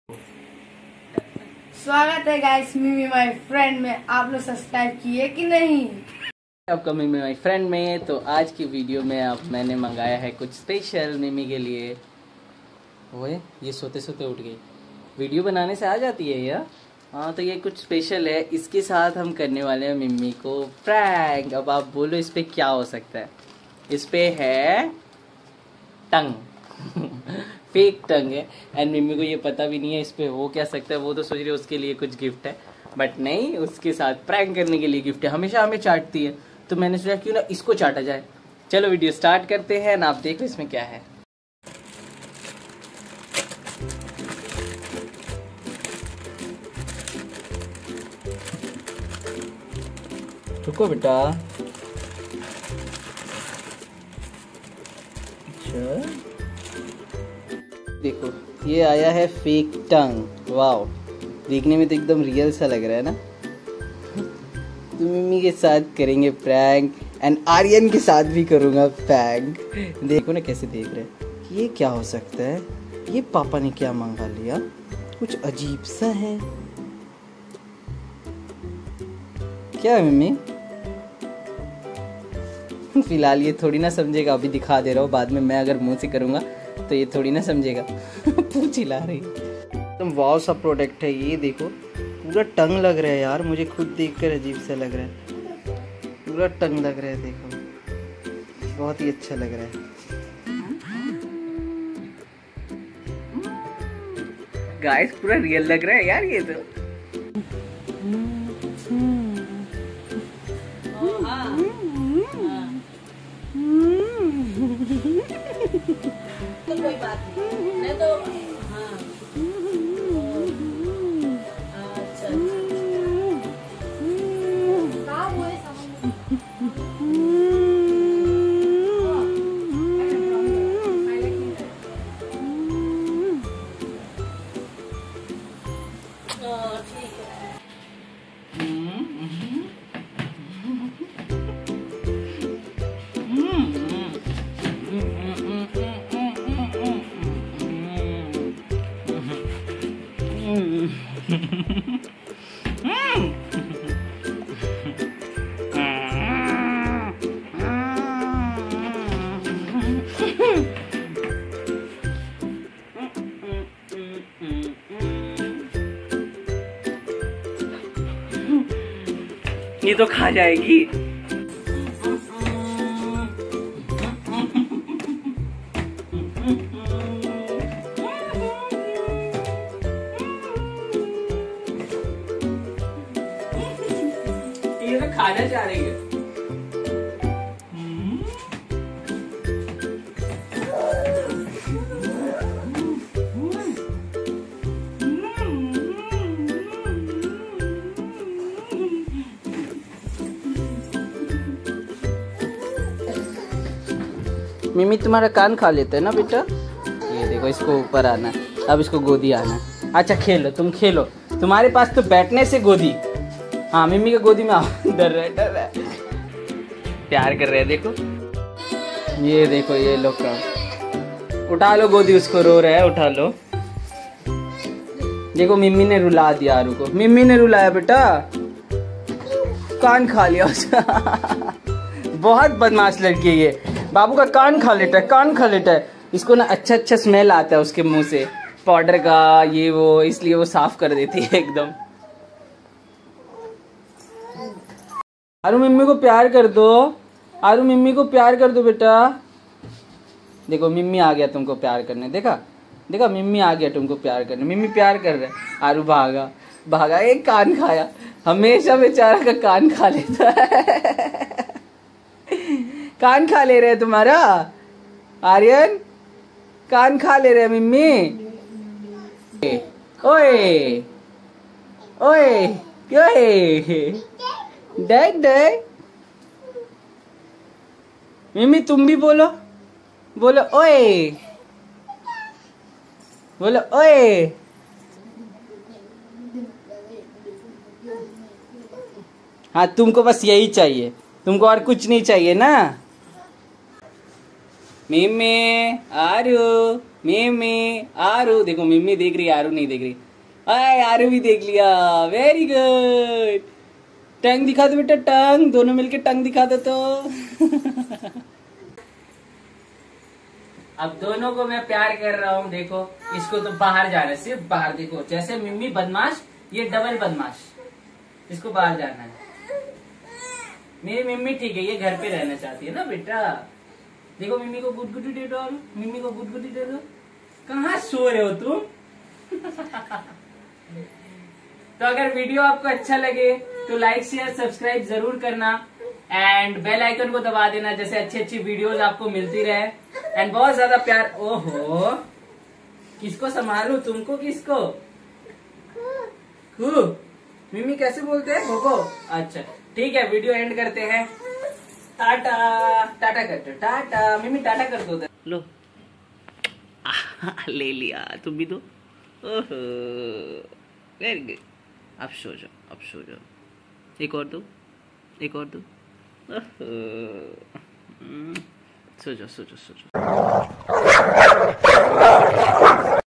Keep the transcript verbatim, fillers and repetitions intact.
स्वागत है गाइस मिमी माय फ्रेंड में। आप लोग सब्सक्राइब किए कि नहीं? आपका मिमी माय फ्रेंड में। तो आज की वीडियो में अब मैंने मंगाया है कुछ स्पेशल मिमी के लिए। ओए ये सोते सोते उठ गई। वीडियो बनाने से आ जाती है यह। हाँ तो ये कुछ स्पेशल है। इसके साथ हम करने वाले हैं मिमी को प्रैंक। अब आप बोलो इस पे क्या हो सकता है। इस पे है टंग फेक टंग है। एंड मिमी को ये पता भी नहीं है इस पे हो क्या सकता है। वो तो सोच रही है उसके लिए कुछ गिफ्ट है, बट नहीं, उसके साथ प्रैंक करने के लिए गिफ्ट है। हमेशा हमें चाटती है तो मैंने सोचा क्यों ना इसको चाटा जाए। चलो वीडियो स्टार्ट करते हैं ना। आप देखो इसमें क्या है। रुको बेटा। अच्छा देखो ये आया है फेक टंग। वाओ, देखने में तो एकदम रियल सा लग रहा है ना। तो मिमी के साथ करेंगे प्रैंक एंड आर्यन के साथ भी करूँगा प्रैंक। देखो ना कैसे देख रहे हैं। ये क्या हो सकता है। ये पापा ने क्या मंगा लिया, कुछ अजीब सा है। क्या है मिमी? फिलहाल ये थोड़ी ना समझेगा। अभी दिखा दे रहा हूँ, बाद में मैं अगर मुंह से करूँगा तो ये थोड़ी ना समझेगा। पूछ हिला रही। एकदम वाव सा प्रोडक्ट है ये। देखो पूरा टंग लग रहा है यार। मुझे खुद देखकर अजीब सा लग रहा है। पूरा टंग लग रहा है। देखो बहुत ही अच्छा लग रहा है। गाइस पूरा रियल लग रहा है यार ये तो। कोई बात नहीं, नहीं तो हाँ अच्छा ठीक है। ये तो खा जाएगी। ये तो खाना चाह रही है। मिमी तुम्हारा कान खा लेता है ना बेटा। ये देखो इसको ऊपर आना है, अब इसको गोदी आना है। अच्छा खेलो, तुम खेलो। तुम्हारे पास तो बैठने से गोदी। हाँ मिमी के गोदी में आओ। डर रहा है, डर रहा है। प्यार कर रहे हैं देखो। ये देखो ये लोग का उठा लो गोदी। उसको रो रहा है, उठा लो। देखो मिमी ने रुला दिया आरू को। मिमी ने रुलाया बेटा, कान खा लिया उसका। बहुत बदमाश लड़की है ये। बाबू का कान खा लेता है, कान खा लेता है। इसको ना अच्छा अच्छा स्मेल आता है उसके मुंह से, पाउडर का ये वो, इसलिए वो साफ कर देती है एकदम। आरू मम्मी को प्यार कर दो। आरू मम्मी को प्यार कर दो बेटा। देखो मिम्मी आ गया तुमको प्यार करने। देखा देखा मिम्मी आ गया तुमको प्यार करने। मिम्मी प्यार कर रहा है। आरू भागा भागा, एक कान खाया। हमेशा बेचारा का कान खा लेता है। कान खा ले रहे तुम्हारा आर्यन, कान खा ले रहे मिम्मी। ओए ओए ओए डैड डैड। मिम्मी तुम भी बोलो, बोलो ओए, बोलो ओए। हाँ तुमको बस यही चाहिए, तुमको और कुछ नहीं चाहिए ना। मिमी आरू मिमी आरू, देखो मिमी देख रही है, आरू नहीं देख रही। आय आरू भी देख लिया, वेरी गुड। टंग दिखा दो बेटा, टंग, दोनों मिलके टंग दिखा दो तो। अब दोनों को मैं प्यार कर रहा हूँ। देखो इसको तो बाहर जाना है, सिर्फ बाहर। देखो जैसे मिम्मी बदमाश, ये डबल बदमाश, इसको बाहर जाना है। मेरी मिम्मी ठीक है, ये घर पे रहना चाहती है ना बेटा। देखो मिम्मी को गुदगुदी दे दो, मिम्मी को गुदगुदी दे दो। कहाँ सो रहे हो तुम? तो अगर वीडियो आपको अच्छा लगे तो लाइक शेयर सब्सक्राइब जरूर करना एंड बेल आइकन को दबा देना, जैसे अच्छी अच्छी वीडियोस आपको मिलती रहे। एंड बहुत ज्यादा प्यार। ओहो, किसको संभालू, तुमको किसको? खू मिम्मी कैसे बोलते हैं? भोको। अच्छा ठीक है, वीडियो एंड करते हैं। टाटा टाटा कर दो, टाटा मिम्मी, टाटा कर दो। लो ले लिया, तुम भी दो। ओहो वेरी गुड। अब सो जाओ, अब सो जाओ। एक और दो, एक और दो। सो जाओ, सो जाओ, सो जाओ।